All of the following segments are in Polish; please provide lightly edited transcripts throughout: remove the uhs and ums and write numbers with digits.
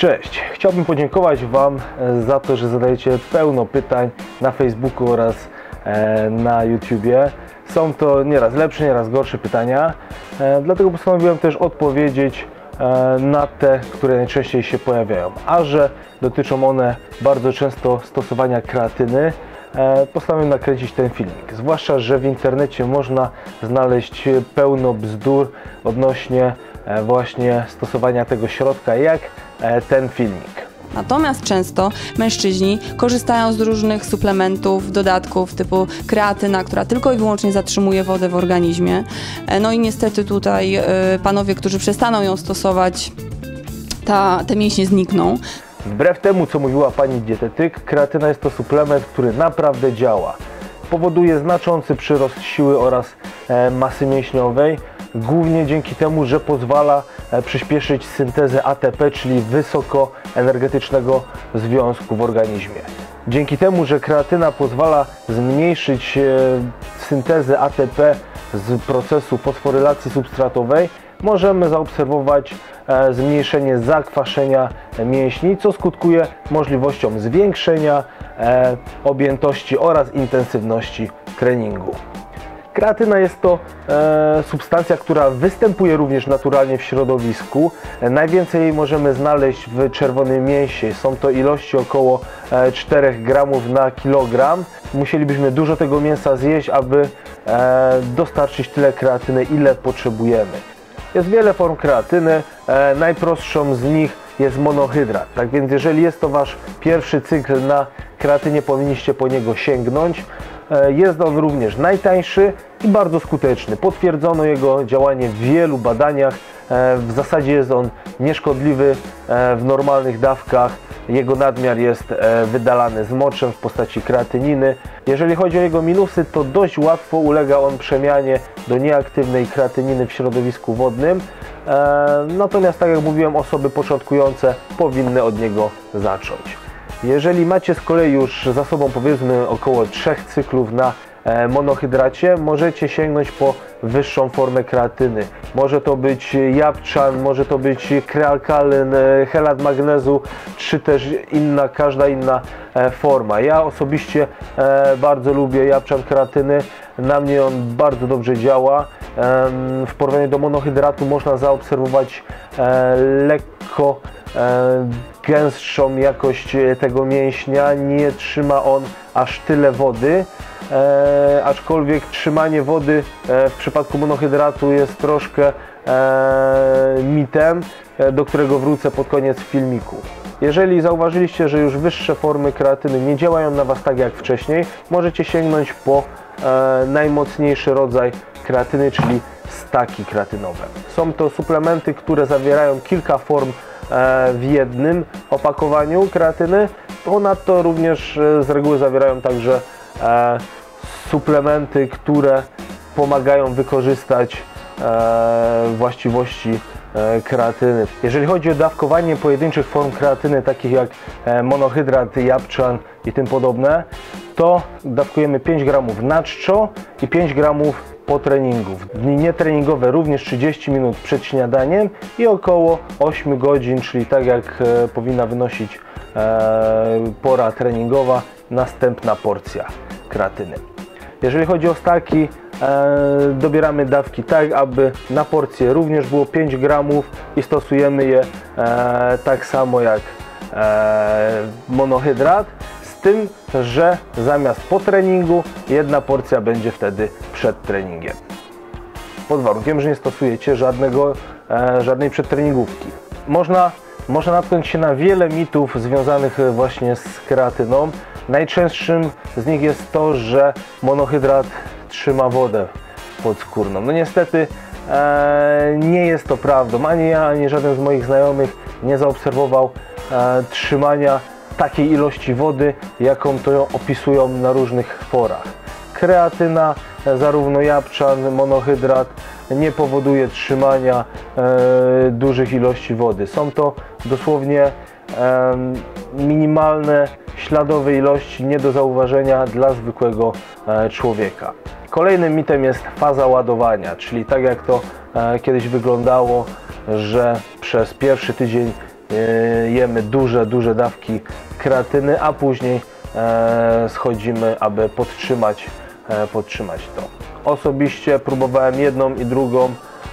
Cześć! Chciałbym podziękować Wam za to, że zadajecie pełno pytań na Facebooku oraz na YouTubie. Są to nieraz lepsze, nieraz gorsze pytania, dlatego postanowiłem też odpowiedzieć na te, które najczęściej się pojawiają. A że dotyczą one bardzo często stosowania kreatyny, postanowiłem nakręcić ten filmik. Zwłaszcza, że w internecie można znaleźć pełno bzdur odnośnie właśnie stosowania tego środka, jak ten filmik. Natomiast często mężczyźni korzystają z różnych suplementów, dodatków typu kreatyna, która tylko i wyłącznie zatrzymuje wodę w organizmie. No i niestety tutaj panowie, którzy przestaną ją stosować, te mięśnie znikną. Wbrew temu, co mówiła pani dietetyk, kreatyna jest to suplement, który naprawdę działa. Powoduje znaczący przyrost siły oraz masy mięśniowej, głównie dzięki temu, że pozwala przyspieszyć syntezę ATP, czyli wysokoenergetycznego związku w organizmie. Dzięki temu, że kreatyna pozwala zmniejszyć syntezę ATP z procesu fosforylacji substratowej, możemy zaobserwować zmniejszenie zakwaszenia mięśni, co skutkuje możliwością zwiększenia objętości oraz intensywności treningu. Kreatyna jest to substancja, która występuje również naturalnie w środowisku. Najwięcej jej możemy znaleźć w czerwonym mięsie. Są to ilości około 4 gramów na kilogram. Musielibyśmy dużo tego mięsa zjeść, aby dostarczyć tyle kreatyny, ile potrzebujemy. Jest wiele form kreatyny. Najprostszą z nich jest monohydrat. Tak więc jeżeli jest to Wasz pierwszy cykl na kreatynie, powinniście po niego sięgnąć. Jest on również najtańszy i bardzo skuteczny. Potwierdzono jego działanie w wielu badaniach. W zasadzie jest on nieszkodliwy w normalnych dawkach. Jego nadmiar jest wydalany z moczem w postaci kreatyniny. Jeżeli chodzi o jego minusy, to dość łatwo ulega on przemianie do nieaktywnej kreatyniny w środowisku wodnym. Natomiast, tak jak mówiłem, osoby początkujące powinny od niego zacząć. Jeżeli macie z kolei już za sobą, powiedzmy, około 3 cyklów na monohydracie, możecie sięgnąć po wyższą formę kreatyny. Może to być japczan, może to być krealkalyn, chelat magnezu, czy też każda inna forma. Ja osobiście bardzo lubię japczan kreatyny, na mnie on bardzo dobrze działa. W porównaniu do monohydratu można zaobserwować lekko gęstszą jakość tego mięśnia, nie trzyma on aż tyle wody, aczkolwiek trzymanie wody w przypadku monohydratu jest troszkę mitem, do którego wrócę pod koniec filmiku. Jeżeli zauważyliście, że już wyższe formy kreatyny nie działają na Was tak jak wcześniej, możecie sięgnąć po najmocniejszy rodzaj kreatyny, czyli staki kreatynowe. Są to suplementy, które zawierają kilka form w jednym opakowaniu kreatyny. Ponadto również z reguły zawierają także suplementy, które pomagają wykorzystać właściwości kreatyny. Jeżeli chodzi o dawkowanie pojedynczych form kreatyny, takich jak monohydrat, japczan i tym podobne, to dawkujemy 5 gramów na czczo i 5 gramów po treningu. W dni nietreningowe również 30 minut przed śniadaniem i około 8 godzin, czyli tak jak powinna wynosić pora treningowa, następna porcja kreatyny. Jeżeli chodzi o staki, dobieramy dawki tak, aby na porcję również było 5 gramów i stosujemy je tak samo jak monohydrat, z tym, że zamiast po treningu jedna porcja będzie wtedy przed treningiem. Pod warunkiem, że nie stosujecie żadnej przedtreningówki. Można natknąć się na wiele mitów związanych właśnie z kreatyną. Najczęstszym z nich jest to, że monohydrat trzyma wodę podskórną. No niestety nie jest to prawdą. Ani ja, ani żaden z moich znajomych nie zaobserwował trzymania takiej ilości wody, jaką to opisują na różnych forach. Kreatyna, zarówno japczan, monohydrat, nie powoduje trzymania dużych ilości wody. Są to dosłownie minimalne, śladowe ilości, nie do zauważenia dla zwykłego człowieka. Kolejnym mitem jest faza ładowania, czyli tak jak to kiedyś wyglądało, że przez pierwszy tydzień jemy duże dawki kreatyny, a później schodzimy, aby podtrzymać to. Osobiście próbowałem jedną i drugą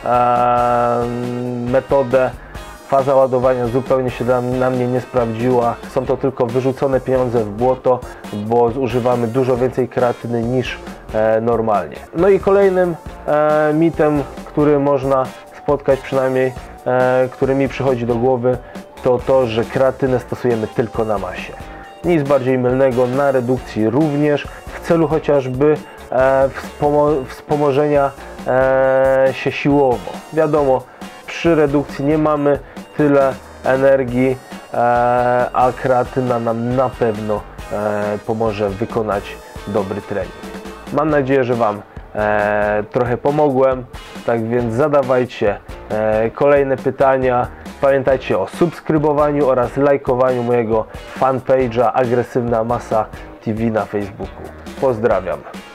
metodę. Faza ładowania zupełnie się na mnie nie sprawdziła. Są to tylko wyrzucone pieniądze w błoto, bo zużywamy dużo więcej kreatyny niż normalnie. No i kolejnym mitem, który można spotkać, przynajmniej który mi przychodzi do głowy, to to, że kreatynę stosujemy tylko na masie. Nic bardziej mylnego, na redukcji również, w celu chociażby wspomożenia się siłowo. Wiadomo, przy redukcji nie mamy tyle energii, a kreatyna nam na pewno pomoże wykonać dobry trening. Mam nadzieję, że Wam trochę pomogłem, tak więc zadawajcie kolejne pytania. Pamiętajcie o subskrybowaniu oraz lajkowaniu mojego fanpage'a Agresywna Masa TV na Facebooku. Pozdrawiam.